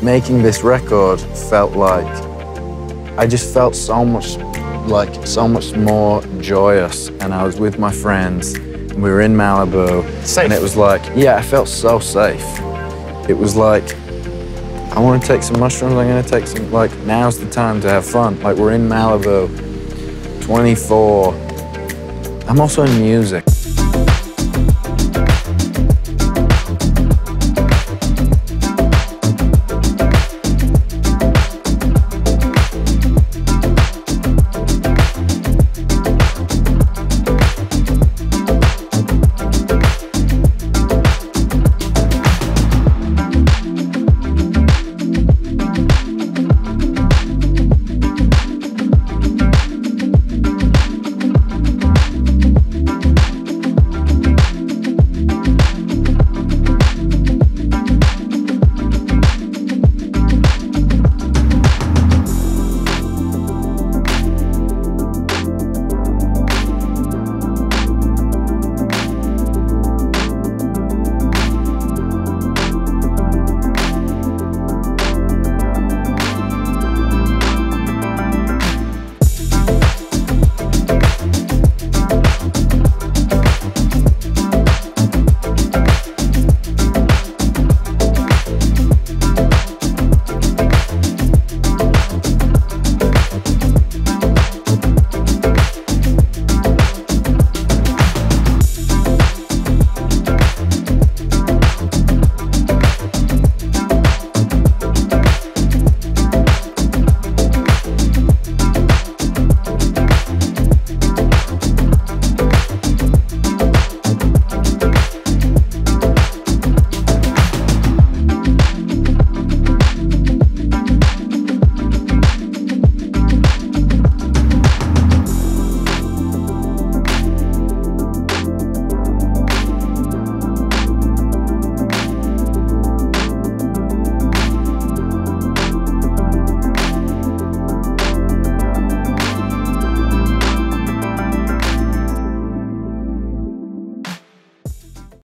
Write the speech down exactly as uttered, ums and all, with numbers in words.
making this record felt like, I just felt so much, like, so much more joyous. And I was with my friends, and we were in Malibu. Safe. And it was like, yeah, I felt so safe. It was like, I want to take some mushrooms, I'm going to take some, like, now's the time to have fun. Like, we're in Malibu, twenty-four. I'm also in music.